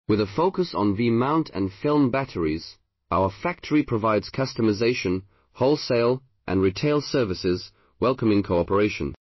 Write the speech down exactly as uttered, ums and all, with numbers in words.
With a focus on V-mount and film batteries, our factory provides customization, wholesale and retail services, welcoming cooperation.